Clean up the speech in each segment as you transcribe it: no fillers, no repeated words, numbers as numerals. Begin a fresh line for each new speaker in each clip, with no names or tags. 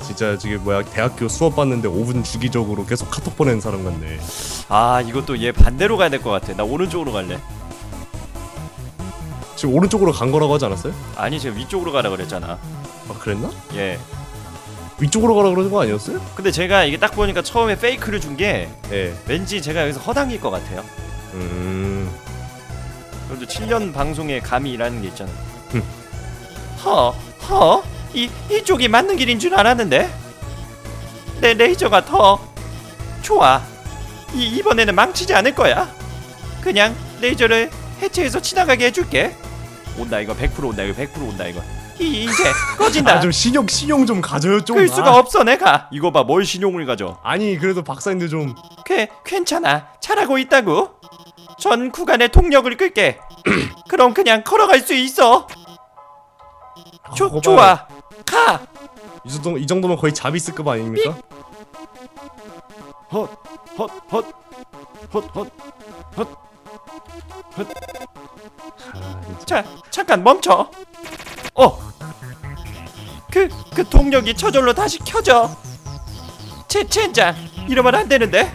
진짜 저기 뭐야 대학교 수업 받는데 5분 주기적으로 계속 카톡 보내는 사람 같네.
아 이것도 얘 반대로 가야 될 것 같아. 나 오른쪽으로 갈래.
지금 오른쪽으로 간 거라고 하지 않았어요?
아니 제가 위쪽으로 가라 그랬잖아.
아 그랬나?
예.
위쪽으로 가라 그러는 거 아니었어요?
근데 제가 이게 딱 보니까 처음에 페이크를 준 게
예.
왠지 제가 여기서 허당일 것 같아요. 그래도 7년 방송에 감히 일하는 게 있잖아. 이쪽이 맞는 길인 줄 알았는데 내 레이저가 더 좋아. 이번에는 망치지 않을 거야. 그냥 레이저를 해체해서 지나가게 해줄게. 온다 이거 100% 온다 이거 100% 온다 이거. 이제 꺼진다.
아 좀 신용 좀 가져요 좀.
끌 수가 없어 내가. 이거 봐 뭘 신용을 가져.
아니 그래도 박사님들 좀.
괜찮아 잘하고 있다고. 전 구간의 통력을 끌게. 그럼 그냥 걸어갈 수 있어. 좋아 가.
이 정도면 거의 자비스급 아닙니까?
헛. 자 잠깐 멈춰. 그 동력이 저절로 다시 켜져. 젠장 이러면 안 되는데.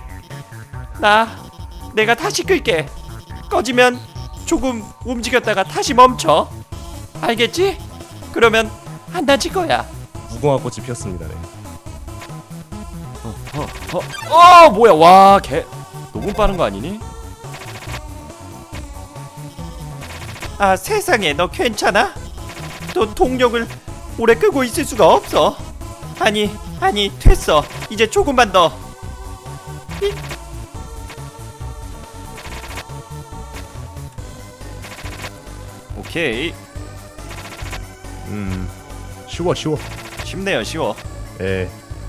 내가 다시 끌게. 꺼지면 조금 움직였다가 다시 멈춰. 알겠지? 그러면 안 다칠 거야.
무궁화 꽃이 피었습니다. 네.
뭐야 와 개 너무 빠른 거 아니니? 아 세상에 너 괜찮아? 너 동력을 오래 끄고 있을 수가 없어. 아니 됐어. 이제 조금만 더. 오케이.
쉬워.
쉽네요 쉬워.
예.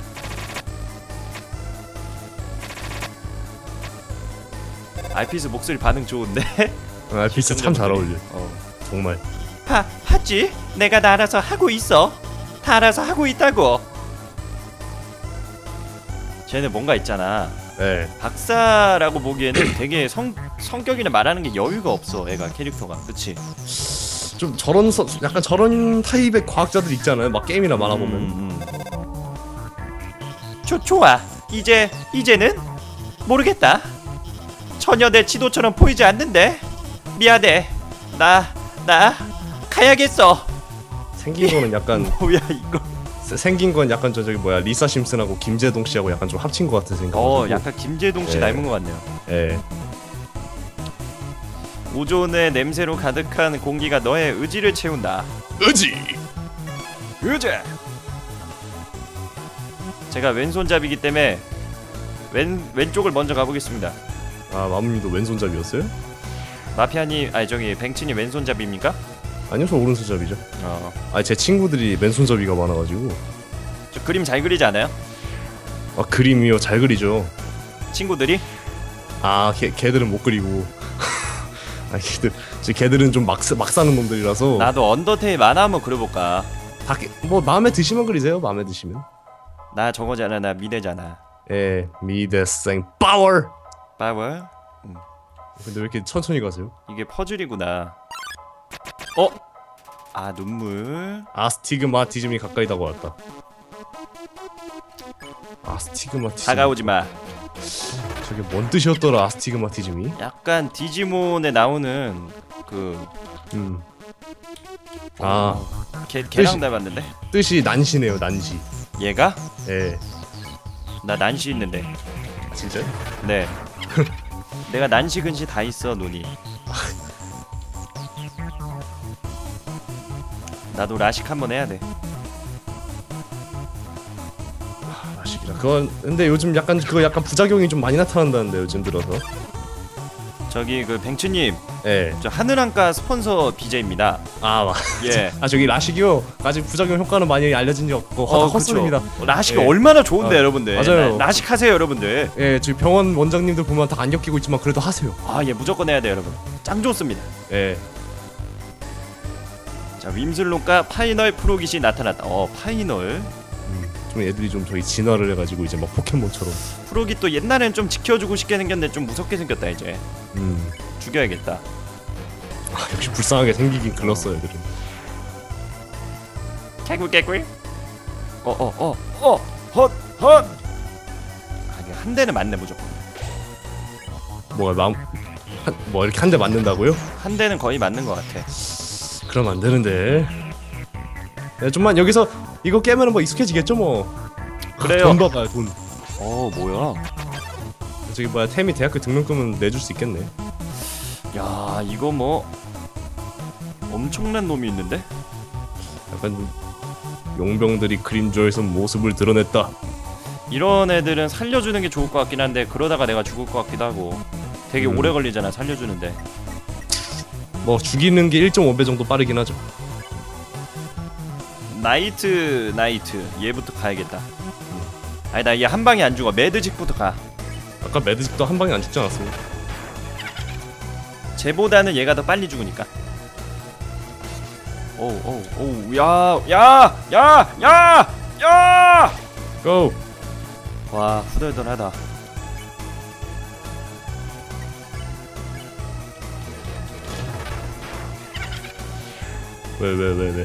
알피스 목소리 반응 좋은데?
알피스 참 잘 어울려. 정말.
봤지? 내가 다 알아서 하고 있어. 다 알아서 하고 있다고. 쟤는 뭔가 있잖아.
네.
박사라고 보기에는 되게 성격이나 말하는 게 여유가 없어. 애가 캐릭터가. 그치?
좀 약간 저런 타입의 과학자들 있잖아요. 막 게임이나 만화 보면.
좋아. 이제는 모르겠다. 전혀 내 지도처럼 보이지 않는데. 미안해. 나 가야겠어.
생긴 거는 약간
뭐야 이거.
생긴 건 약간 저기 뭐야 리사 심슨하고 김재동 씨하고 약간 좀 합친 것 같은 생각.
약간 김재동 씨 닮은 것 같네요.
예.
오존의 냄새로 가득한 공기가 너의 의지를 채운다.
의지.
제가 왼손잡이기 때문에 왼쪽을 먼저 가보겠습니다.
아 마무님도 왼손잡이였어요?
마피아님 아니 저기 뱅치님 왼손잡이입니까?
아니요 저 오른손잡이죠. 아니 제 친구들이 맨손잡이가 많아가지고.
저 그림 잘 그리지 않아요?
아 그림이요 잘 그리죠.
친구들이?
아 걔들은 못 그리고. 아 걔들은 좀 막 사는 놈들이라서.
나도 언더테일 만화 한번 그려볼까.
뭐 마음에 드시면 그리세요. 마음에 드시면.
나 저거잖아. 나 미대잖아.
예 미대생 파워. 근데 왜 이렇게 천천히 가세요?
이게 퍼즐이구나. 눈물.
아스티그마티즘이 가까이 다가왔다. 아스티그마티즘.
다가오지마.
저게 뭔 뜻이었더라 아스티그마티즘이?
약간 디지몬에 나오는 걔랑 닮았는데?
뜻이 난시네요 난시.
얘가?
예.
나 난시 있는데.
진짜요?
네. 내가 난시 근시 다 있어 눈이. 나도 라식 한번 해야 돼.
라식이라. 그건 근데 요즘 약간 부작용이 좀 많이 나타난다는데 요즘 들어서.
저기 뱅츠님.
예.
저 하늘안가 스폰서 BJ입니다.
예. 저기 라식이요. 아직 부작용 효과는 많이 알려진 적 없고 헛소리입니다.
라식이 얼마나 좋은데 여러분들.
맞아요.
라식 하세요 여러분들.
예, 저희 병원 원장님들 보면 다 안 엮이고 있지만 그래도 하세요.
무조건 해야 돼 여러분. 짱 좋습니다.
예.
자 윈슬론과 파이널 프로깃이 나타났다. 파이널.
좀 애들이 좀 저희 진화를 해가지고 이제 막 포켓몬처럼.
프로깃 또 옛날엔 좀 지켜주고 싶게 생겼는데 좀 무섭게 생겼다 이제. 죽여야겠다.
역시 불쌍하게 생기긴 글렀어 애들은.
개꿀. 헛. 아니 한 대는 맞네 무조건.
뭐 이렇게 한 대 맞는다고요?
한 대는 거의 맞는 것 같아.
그럼 안 되는데. 야, 좀만 여기서 이거 깨면은 뭐 익숙해지겠죠 뭐.
그래요.
돈 받아요 돈.
뭐야?
저기 뭐야 태미 대학교 등록금은 내줄 수 있겠네.
야 이거 뭐 엄청난 놈이 있는데?
약간 용병들이 그림조에서 모습을 드러냈다.
이런 애들은 살려주는 게 좋을 것 같긴 한데 그러다가 내가 죽을 것 같기도 하고. 되게 오래 걸리잖아 살려주는데.
뭐 죽이는 게 1.5배 정도 빠르긴 하죠.
나이트 얘부터 가야겠다. 아니 나 얘 한 방에 안 죽어. 매드직부터 가.
아까 매드직도 한 방에 안 죽지 않았어요?
쟤보다는 얘가 더 빨리 죽으니까. 오우 야!
고!
와 후덜덜하다.
왜?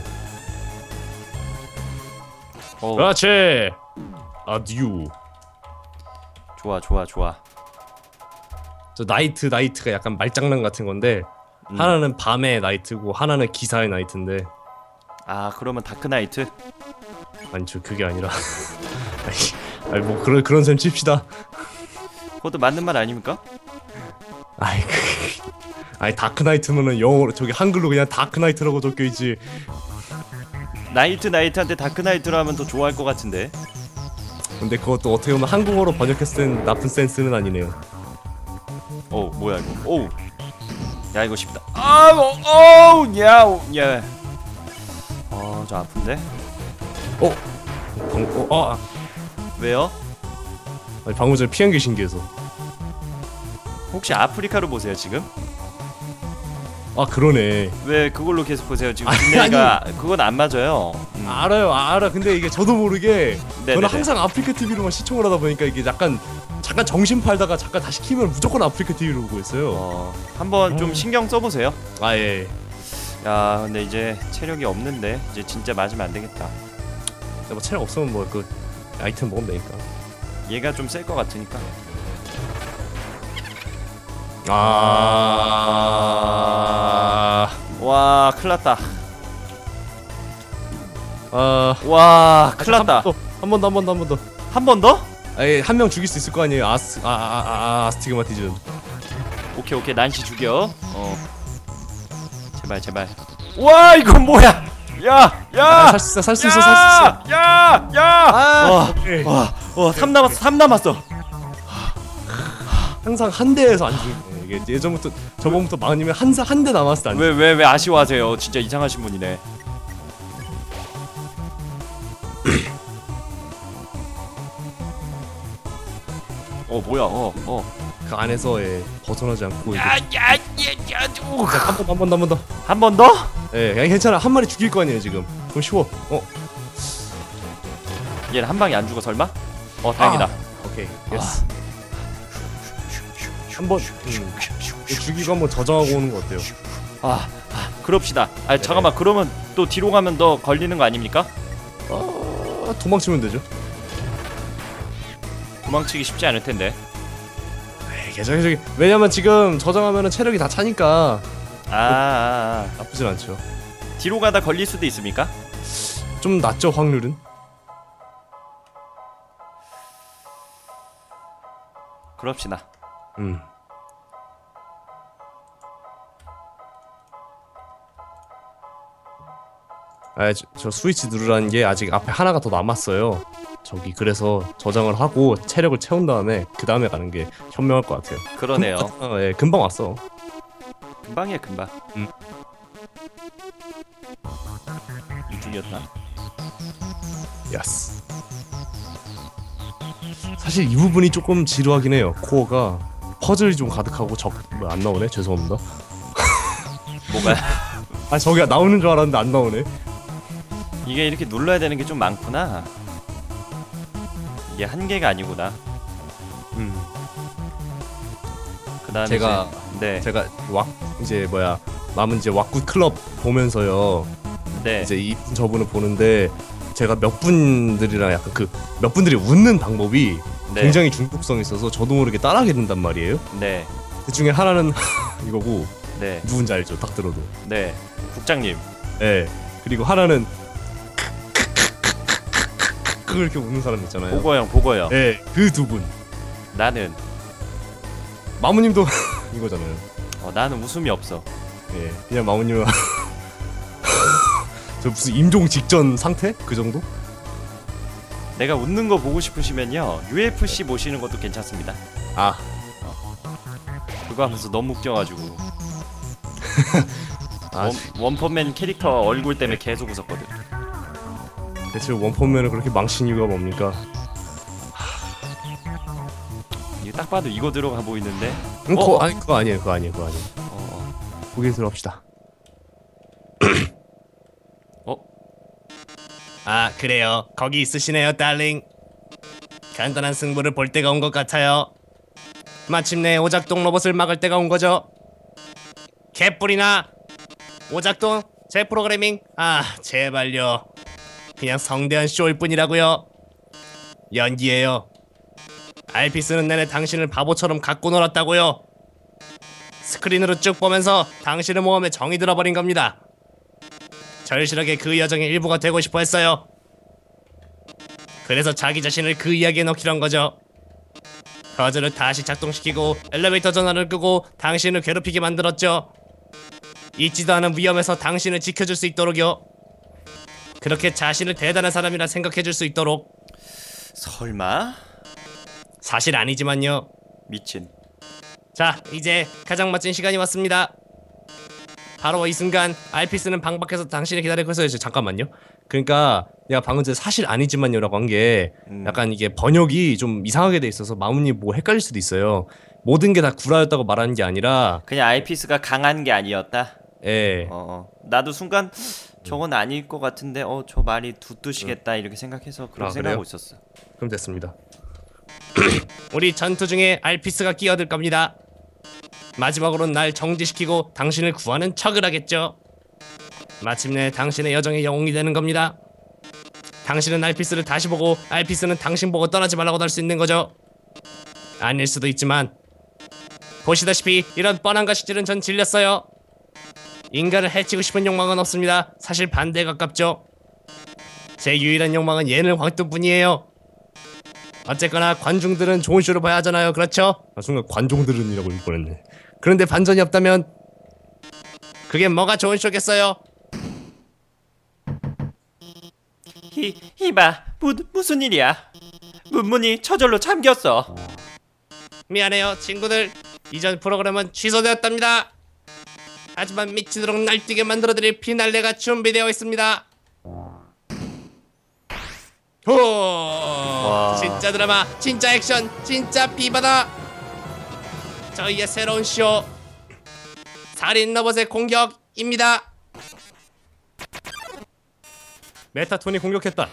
어우,
그렇지! 아듀.
좋아.
저 나이트가 약간 말장난 같은 건데 하나는 밤의 나이트고 하나는 기사의 나이트인데.
아 그러면 다크나이트?
아니 저 그게 아니라 아니 뭐 그런 셈 칩시다.
그것도 맞는 말 아닙니까?
아니 다크나이트면은 영어로 저기 한글로 그냥 다크나이트라고 적혀있지.
나이트한테 다크나이트로 하면 더 좋아할 것 같은데.
근데 그것도 어떻게 보면 한국어로 번역했을 땐 나쁜 센스는 아니네요.
뭐야 이거. 야 이거 쉽다. 야. 저 아픈데? 왜요?
아니, 방금 전에 피한 게 신기해서.
혹시 아프리카로 보세요 지금?
아 그러네.
왜 그걸로 계속 보세요 지금? 근데가 그건 안 맞아요.
알아. 근데 이게 저도 모르게
네네네.
저는 항상 아프리카 TV로만 시청을 하다 보니까 이게 잠깐 정신 팔다가 잠깐 다시 키면 무조건 아프리카 TV로 보고 있어요.
한번 좀 신경 써보세요.
예.
야 근데 이제 체력이 없는데 이제 진짜 맞으면 안 되겠다.
뭐 체력 없으면 뭐 그 아이템 먹으면 되니까.
얘가 좀 셀 것 같으니까. 와 큰일났다. 와 큰일났다.
한 번 더.
한 번 더?
아예 한 명 죽일 수 있을 거 아니에요. 아스티그마티즘.
오케이 난시 죽여. 제발. 와 이건 뭐야? 야!
살 수 있어.
야!
오케이.
와 3 남았어.
항상 한 대에서 안 죽네. 이게 예전부터 저번부터 많으면 한 대 남았을 때 안 죽네.
왜 아쉬워하세요? 진짜 이상하신 분이네. 뭐야?
그 안에서 벗어나지 않고 이제 한 번 더.
한 번 더?
그냥 괜찮아. 한 마리 죽일 거 아니에요 지금. 그럼 쉬워.
얘는 한 방에 안 죽어 설마? 다행이다.
오케이. 예스. 한번 죽이고 한번 저장하고 오는 거 어때요?
그럽시다. 잠깐만 그러면 또 뒤로 가면 더 걸리는 거 아닙니까?
도망치면 되죠.
도망치기 쉽지 않을 텐데.
저기 왜냐면 지금 저장하면은 체력이 다 차니까 나쁘진 않죠.
뒤로 가다 걸릴 수도 있습니까?
좀 낮죠 확률은.
그럽시다.
저 스위치 누르라는 게 아직 앞에 하나가 더 남았어요. 저기 그래서 저장을 하고 체력을 채운 다음에 그 다음에 가는 게 현명할 것 같아요.
그러네요.
금방 왔어.
금방이야 금방. 이쪽이었나?
야스. 사실 이 부분이 조금 지루하긴 해요. 코어가 퍼즐이 좀 가득하고 안 나오네. 죄송합니다.
뭐가?
저기가 나오는 줄 알았는데 안 나오네.
이게 이렇게 눌러야 되는 게 좀 많구나. 이게 한 개가 아니구나. 그다음에
제가 이제 남은 이제 왁구 클럽 보면서요.
네.
이제 이분 저분을 보는데 제가 몇 분들이랑 약간 그 몇 분들이 웃는 방법이
네.
굉장히 중독성이 있어서 저도 모르게 따라하게 된단 말이에요.
네.
그 중에 하나는 이거고
네.
누군지 알죠? 딱 들어도.
네. 국장님.
예. 그리고 하나는 그렇게 웃는 사람 있잖아요.
보고요.
예. 그 두 분.
나는
마무님도 이거잖아요.
나는 웃음이 없어.
예. 그냥 마무님은 저 무슨 임종 직전 상태? 그 정도?
내가 웃는 거 보고 싶으시면요 UFC 보시는 것도 괜찮습니다.
아.
그거 하면서 너무 웃겨가지고
아,
원펀맨 캐릭터 얼굴 때문에 계속 웃었거든.
대체 원펀맨을 그렇게 망친 이유가 뭡니까?
이거 딱 봐도 이거 들어가 보이는데.
아니 그거 아니에요. 고개 들어갑시다. 아 그래요. 거기 있으시네요, 달링. 간단한 승부를 볼 때가 온 것 같아요. 마침내 오작동 로봇을 막을 때가 온 거죠. 개뿔이나 오작동 제 프로그래밍 제발요. 그냥 성대한 쇼일 뿐이라고요. 연기예요. 알피스는 내내 당신을 바보처럼 갖고 놀았다고요. 스크린으로 쭉 보면서 당신의 모험에 정이 들어버린 겁니다. 절실하게 그 여정의 일부가 되고 싶어 했어요. 그래서 자기 자신을 그 이야기에 넣기로 한 거죠. 거즈를 다시 작동시키고 엘리베이터 전원을 끄고 당신을 괴롭히게 만들었죠. 잊지도 않은 위험에서 당신을 지켜줄 수 있도록요. 그렇게 자신을 대단한 사람이라 생각해줄 수 있도록.
설마?
사실 아니지만요.
미친.
자, 이제 가장 멋진 시간이 왔습니다. 바로 이 순간 알피스는 방 밖에서 당신을 기다리고 있어요. 잠깐만요. 그러니까 내가 방금 전에 사실 아니지만요 라고 한 게 약간 이게 번역이 좀 이상하게 돼 있어서 마음님 뭐 헷갈릴 수도 있어요. 모든 게 다 구라였다고 말하는 게 아니라
그냥 알피스가 강한 게 아니었다?
예.
나도 순간 저건 아닐 것 같은데 저 말이 두뜻이겠다 이렇게 생각해서 그렇게 생각하고
그래요?
있었어.
그럼 됐습니다. 우리 전투 중에 알피스가 끼어들 겁니다. 마지막으로 날 정지시키고 당신을 구하는 척을 하겠죠. 마침내 당신의 여정의 영웅이 되는 겁니다. 당신은 알피스를 다시 보고 알피스는 당신 보고 떠나지 말라고 할 수 있는 거죠. 아닐 수도 있지만 보시다시피 이런 뻔한 가시질은 전 질렸어요. 인간을 해치고 싶은 욕망은 없습니다. 사실 반대에 가깝죠. 제 유일한 욕망은 예능 황토뿐이에요. 어쨌거나 관중들은 좋은 쇼를 봐야 하잖아요. 그렇죠? 순간 관종들은이라고 읽어냈네. 그런데 반전이 없다면 그게 뭐가 좋은 쇼겠어요?
히바 무슨 일이야? 문문이 저절로 잠겼어.
미안해요 친구들. 이전 프로그램은 취소되었답니다. 하지만 미치도록 날뛰게 만들어드릴 피날레가 준비되어 있습니다. 진짜 드라마, 진짜 액션, 진짜 비바다. 저희의 새로운 쇼 살인 로봇의 공격입니다. 메타톤이 공격했다.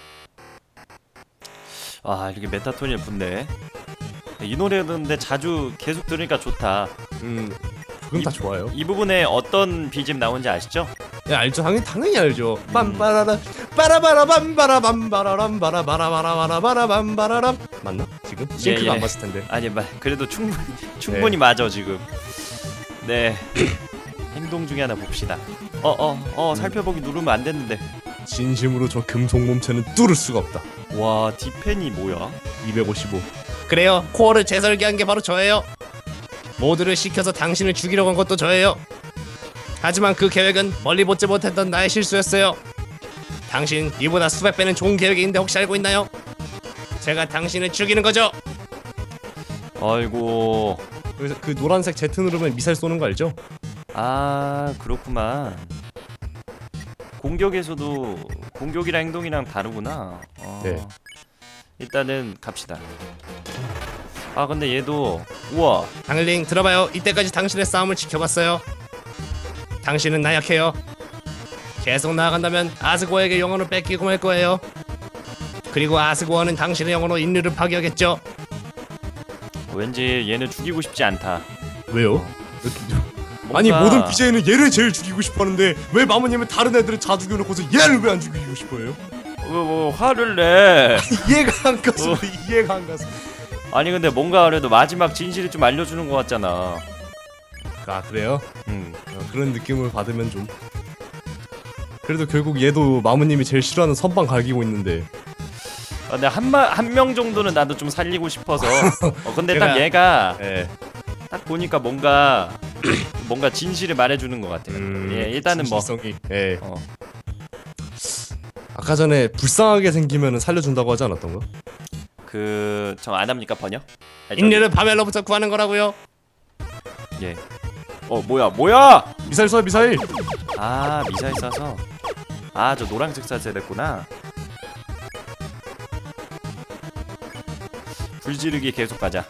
이렇게 메타톤이 예쁜데 이 노래 근데 자주 계속 들으니까 좋다.
그건 다 좋아요.
이 부분에 어떤 BGM 나오는지 아시죠?
네 알죠. 당연히 알죠. 빰빠라라 빠라바라 빰바라 빰바라람 바라바라바라바라 빰바라람 맞나? 지금? 싱크가 안 맞을 텐데.
아니 그래도 충분히 맞아 지금. 네. 행동 중에 하나 봅시다. 살펴보기 누르면 안 됐는데.
진심으로 저 금속 몸체는 뚫을 수가 없다.
와 디펜이 뭐야?
255. 그래요. 코어를 재설계한 게 바로 저예요. 모두를 시켜서 당신을 죽이려고 한 것도 저예요. 하지만 그 계획은 멀리 보지 못했던 나의 실수였어요. 당신 이보다 수백 배는 좋은 계획이 있는데 혹시 알고 있나요? 제가 당신을 죽이는 거죠.
아이고.
그래서 그 노란색 Z 누르면 미사일 쏘는 거 알죠?
그렇구만. 공격에서도 공격이랑 행동이랑 다르구나.
네.
일단은 갑시다. 근데 얘도 우와.
당일링 들어봐요. 이때까지 당신의 싸움을 지켜봤어요. 당신은 나약해요. 계속 나아간다면 아스고에게 영혼을 뺏기고 말 거예요. 그리고 아스고어는 당신의 영혼으로 인류를 파괴하겠죠.
왠지 얘는 죽이고 싶지 않다.
왜요? 아니 모든 BJ는 얘를 제일 죽이고 싶어하는데 왜 마모님은 다른 애들을 다 죽여놓고서 얘를 왜 안 죽이고 싶어요?
뭐 화를 내.
이해가 안 가서 이해가 안 가서.
아니 근데 뭔가 그래도 마지막 진실을 좀 알려주는 것 같잖아.
아 그래요? 그런 느낌을 받으면 좀. 그래도 결국 얘도 마무님이 제일 싫어하는 선빵 갈기고 있는데.
근데 한 명 정도는 나도 좀 살리고 싶어서. 근데 딱 얘가
예.
딱 보니까 뭔가 진실을 말해주는 것 같아요. 예, 일단은
진실성이, 예.
뭐.
아까 전에 불쌍하게 생기면 살려준다고 하지 않았던가?
저 안 합니까 번역?
인류를 파멜로부터 구하는 거라고요.
예. 뭐야?
미사일 쏴 미사일.
아 미사일 쏴서. 저 노란색 쐈어야 됐구나. 불지르기 계속 가자.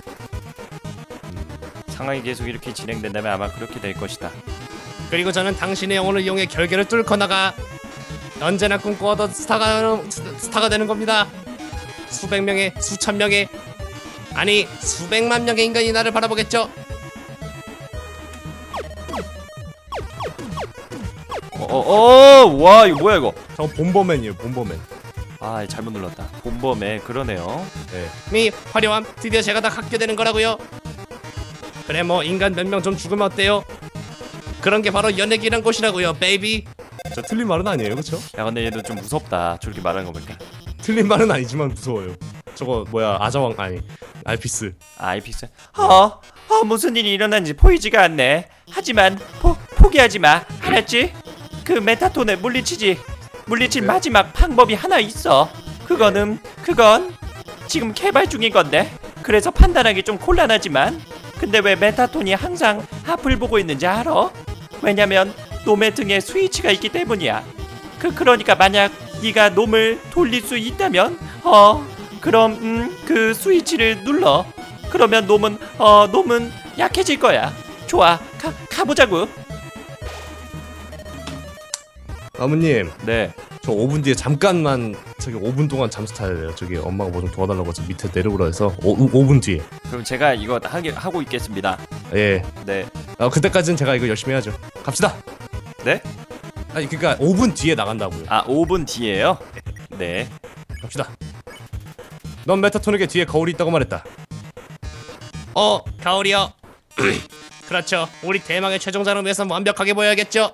상황이 계속 이렇게 진행된다면 아마 그렇게 될 것이다.
그리고 저는 당신의 영혼을 이용해 결계를 뚫고 나가 언제나 꿈꿔왔던 스타가 되는 겁니다. 수백 명의 수천 명의 아니 수백만 명의 인간이 나를 바라보겠죠.
와 이거 뭐야 이거?
저 본버맨이에요 본버맨.
잘못 눌렀다. 본범에 그러네요.
미 화려함 드디어 제가 다 갖게 되는 거라고요. 그래 뭐 인간 몇 명 좀 죽으면 어때요? 그런 게 바로 연예계란 곳이라고요 베이비. 저 틀린 말은 아니에요 그쵸?
야 근데 얘도 좀 무섭다. 저렇게 말하는 거 보니까.
틀린 말은 아니지만 무서워요. 저거 뭐야 아자왕 아니 알피스.
알피스. 무슨 일이 일어난지 보이지가 않네. 하지만 포기하지 마. 알았지? 그 메타톤을 물리칠 마지막 방법이 하나 있어. 그건 지금 개발 중인 건데. 그래서 판단하기 좀 곤란하지만 근데 왜 메타톤이 항상 앞을 보고 있는지 알아? 왜냐면 놈의 등에 스위치가 있기 때문이야. 그러니까 만약 네가 놈을 돌릴 수 있다면 그럼 그 스위치를 눌러. 그러면 놈은 약해질 거야. 좋아, 가보자고.
아무님.
네.
저 5분 뒤에 잠깐만 저기 5분 동안 잠수 타야 돼요. 저기 엄마가 뭐 좀 도와달라고 해서 밑에 내려오라 해서 5분 뒤에.
그럼 제가 이거 하고 있겠습니다.
예.
네.
그때까지는 제가 이거 열심히 해야죠. 갑시다.
네?
아니 그러니까 5분 뒤에 나간다고요.
5분 뒤에요? 네.
갑시다. 넌 메타톤에게 뒤에 거울이 있다고 말했다. 거울이요. 그렇죠. 우리 대망의 최종자를 위해서 완벽하게 보여야겠죠.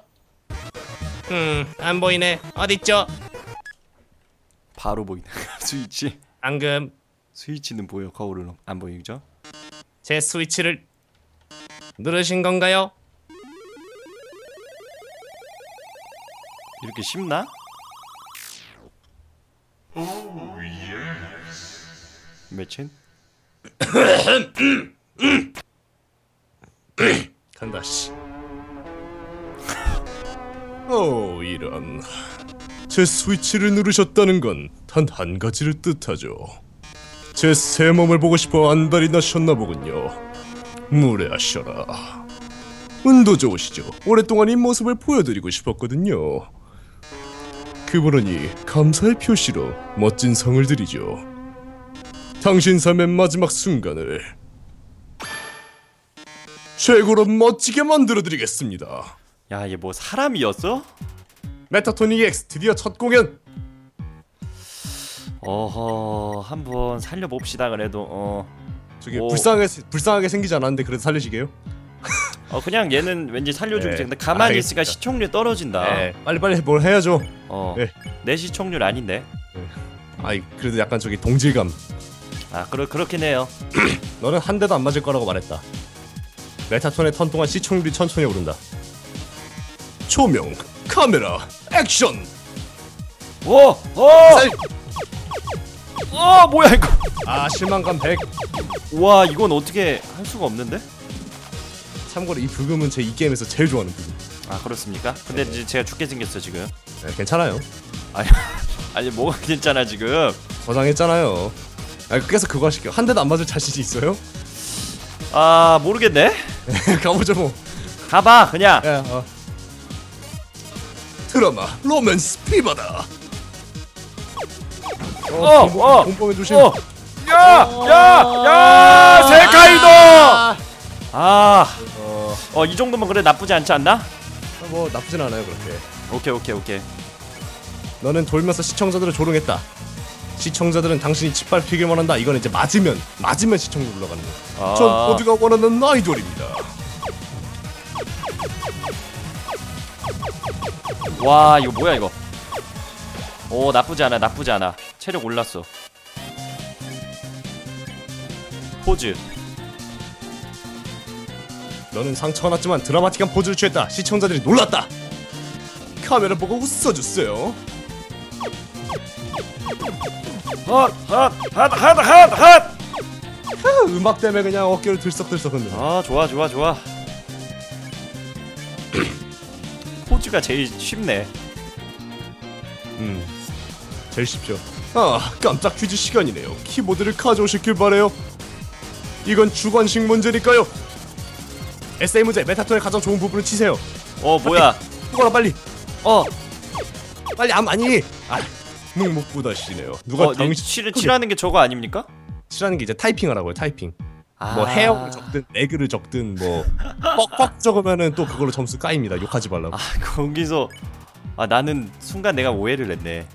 안 보이네. 어딨죠?
바로 보이네. 스위치.
방금
스위치는 보여. 거울은 안 보이죠?
제 스위치를 누르신 건가요?
이렇게 쉽나? 매친?
간다 씨. 이런. 제 스위치를 누르셨다는 건 단 한 가지를 뜻하죠. 제 새 몸을 보고 싶어 안달이 나셨나 보군요. 무례하셔라. 운도 좋으시죠. 오랫동안 이 모습을 보여드리고 싶었거든요. 그러니 감사의 표시로 멋진 상을 드리죠. 당신 삶의 마지막 순간을 최고로 멋지게 만들어드리겠습니다.
야, 얘 뭐 사람이었어?
메타톤 EX 드디어 첫 공연.
한번 살려봅시다. 그래도
저기 불쌍하게 생기지 않았는데 그래도 살리시게요?
그냥 얘는 왠지 살려주고 근데 가만히 있으니까 시청률 떨어진다.
네, 빨리 뭘 해야죠. 네.
내 시청률 아닌데.
아이 그래도 약간 저기 동질감.
그렇긴 해요.
너는 한 대도 안 맞을 거라고 말했다. 메타톤의 턴 동안 시청률이 천천히 오른다. 조명, 카메라, 액션.
뭐야 이거?
실망감 100.
와, 이건 어떻게 할 수가 없는데?
참고로 이 불금은 제 이 게임에서 제일 좋아하는 불금.
그렇습니까? 근데 이제 제가 죽게 생겼어 지금.
네, 괜찮아요.
아니 뭐가 괜찮아 지금?
저장했잖아요. 그래서 그거 하실게요. 한 대도 안 맞을 자신이 있어요?
모르겠네.
가보죠 뭐.
가봐 그냥.
드라마 로맨스 피바다. 공범에 조심.
야 세카이도. 이 정도면 그래 나쁘지 않지 않나?
뭐 나쁘진 않아요 그렇게.
오케이.
너는 돌면서 시청자들을 조롱했다. 시청자들은 당신이 짓밟히기만 한다. 이건 이제 맞으면 시청률 올라가는 거야. 전 모두가 원하는 아이돌입니다.
와 이거 뭐야 이거. 오 나쁘지 않아 나쁘지 않아. 체력 올랐어. 포즈.
너는 상처가 났지만 드라마틱한 포즈를 취했다. 시청자들이 놀랐다. 카메라 보고 웃어줬어요.
핫.
음악 때문에 그냥 어깨를 들썩들썩 흔들어.
아 좋아 좋아 좋아. 포즈가 제일 쉽네.
제일 쉽죠. 아, 깜짝 퀴즈 시간이네요. 키보드를 가져오시길 바래요. 이건 주관식 문제니까요. 에세이 문제, 메타톤의 가장 좋은 부분을 치세요.
뭐야?
누가라 빨리. 빨리 아니. 묵묵부다시네요. 누가 당신
칠하는 게 저거 아닙니까?
칠하는 게 이제 타이핑하라고요. 타이핑.
아.
뭐 헤어를 적든 레그를 적든 뭐 뻑뻑 적으면은 또 그걸로 점수 까입니다. 욕하지 말라고.
거기서 나는 순간 내가 오해를 했네.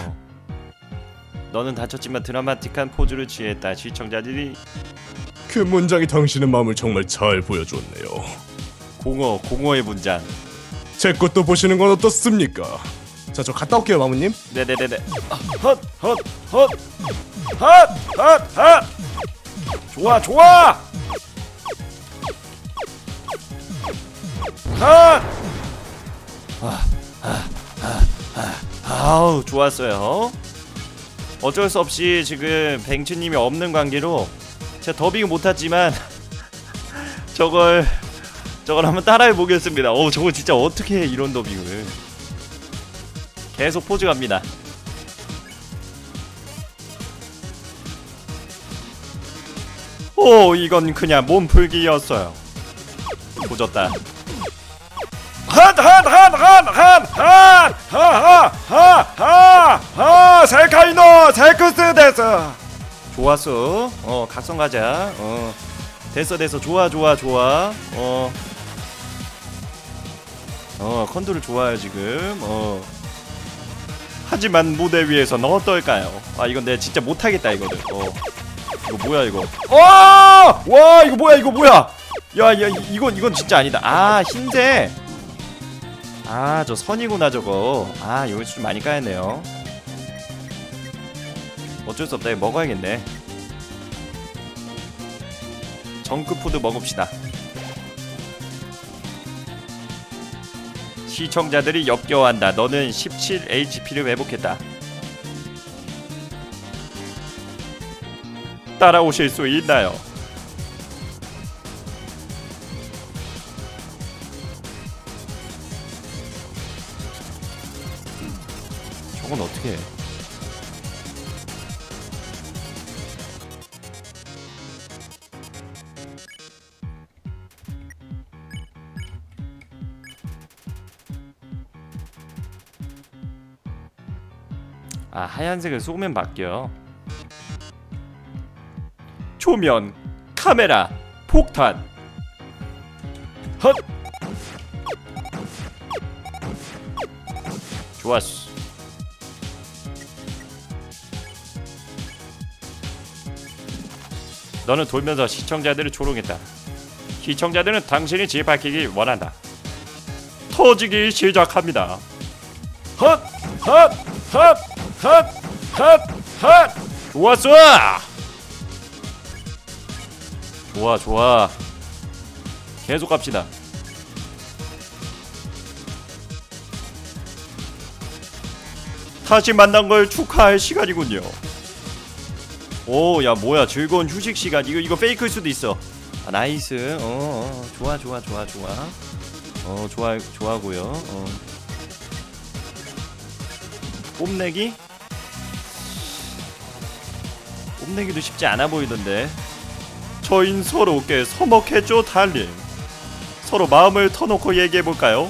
너는 다쳤지만 드라마틱한 포즈를 취했다. 시청자들이
그 문장이 당신의 마음을 정말 잘 보여줬네요.
공허의 문장.
제 것도 보시는 건 어떻습니까? 자, 저 갔다 올게요, 마무님.
네네네네. 좋아. 아우 좋았어요. 어쩔 수 없이 지금 뱅츠님이 없는 관계로 제가 더빙은 못했지만 저걸 한번 따라해 보겠습니다. 저거 진짜 어떻게 해 이런 더빙을. 계속 포즈 갑니다. 이건 그냥 몸풀기였어요. 조졌다. 셀카이노 셀크스 됐어. 좋았어. 각성 가자. 됐어. 좋아. 컨트롤 좋아요 지금. 하지만 무대 위에서는 어떨까요? 이건 내가 진짜 못하겠다 이거를. 이거 뭐야 이거? 와 이거 뭐야? 야 이건 진짜 아니다. 흰색. 저 선이구나 저거. 이거 좀 많이 까였네요. 어쩔 수 없다. 이거 먹어야겠네. 정크푸드 먹읍시다. 시청자들이 역겨워한다. 너는 17 HP를 회복했다. 따라오실 수 있나요? 저건 어떻게 해? 하얀색을 쏘면 바뀌어. 조면, 카메라, 폭탄. 헛. 좋았어. 너는 돌면서 시청자들을 조롱했다. 시청자들은 당신이 짓밟히기 원한다. 터지기 시작합니다. 헛! 좋았어! 좋아. 계속 갑시다. 다시 만난 걸 축하할 시간이군요. 야 뭐야 즐거운 휴식 시간. 이거 페이크일 수도 있어. 나이스. 좋아. 좋아고요. 뽐내기도 쉽지 않아 보이던데. 저흰 서로께 서먹해줘 달님. 서로 마음을 터놓고 얘기해볼까요?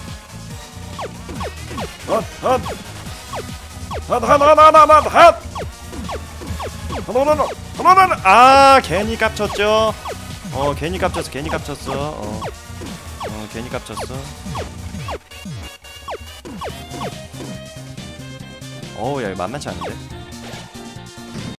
괜히 깝쳤죠. 괜히 깝쳤어. 괜히 깝쳤어. 어우 야 이거 만만치 않은데.